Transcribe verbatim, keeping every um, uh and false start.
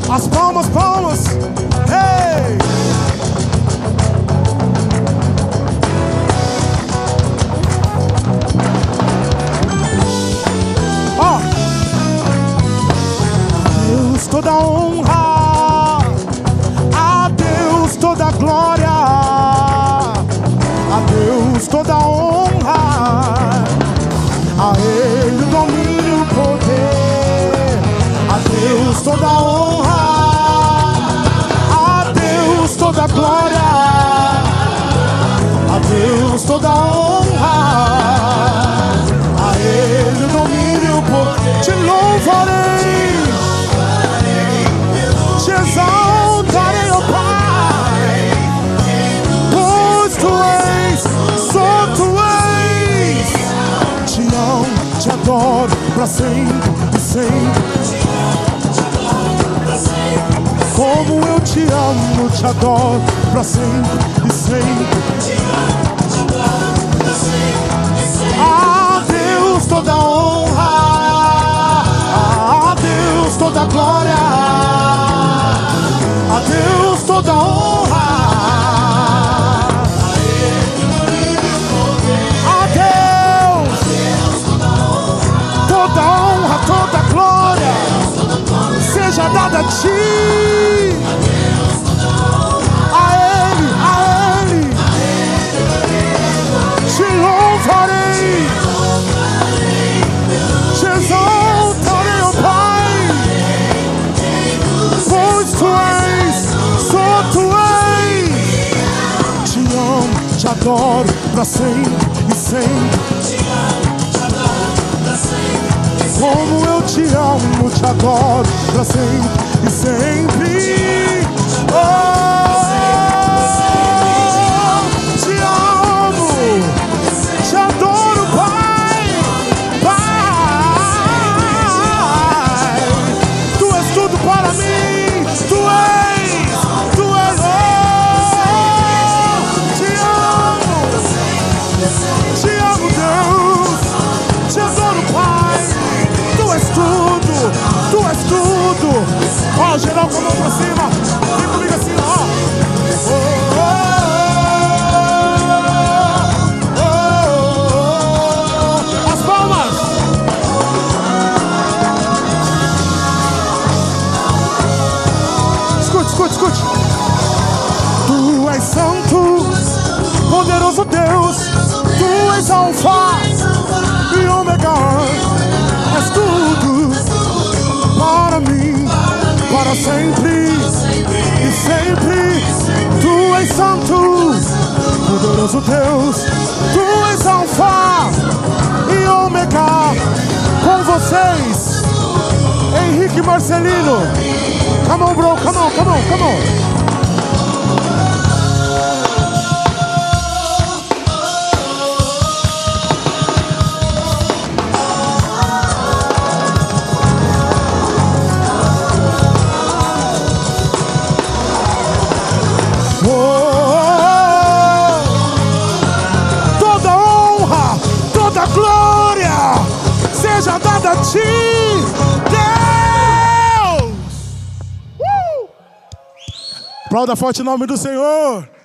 As palmas, palmas. Hey! Ó! Deus toda honra, a Deus toda glória, a Deus toda honra, a Ele o domínio e o poder, a Deus toda honra, a Deus toda glória, a Deus toda honra, a Ele o domínio e o poder. Te louvarei, te exaltarei, ó Pai, pois Tu és, só Tu és. Te amo, te adoro pra sempre e sempre. Como eu te amo, te adoro pra sempre e sempre. A Deus toda honra, a Deus toda glória, a Deus toda honra, a Deus toda honra, toda glória seja dada a Ti, a Ele, a Ele te louvarei, te exaltarei, ó Pai, pois Tu és, só Tu és. Te amo, te adoro pra sempre e sempre. Como eu te amo, te adoro pra sempre e sempre. Oh, te amo, te adoro, Pai, Pai. Tu és tudo para mim, Tu és, Tu és. Oh, te amo, te amo, Deus, te adoro, Pai. Tu és tudo, Tu és tudo. Ó, oh, geral com a mão pra cima. Vem comigo assim, ó. Oh, oh, oh, oh, oh. As palmas. Escute, escute, escute. Tu és santo, poderoso Deus. Tu és Alfa e Ômega. És tudo para mim, para sempre e sempre. Tu és santo, poderoso Deus. Tu és Alfa e Ômega. Com vocês, Henrique Marcelino. Come on, bro, come on, come on, come on. Seja dada a Ti, Deus! Uh! Aplauda forte o nome do Senhor.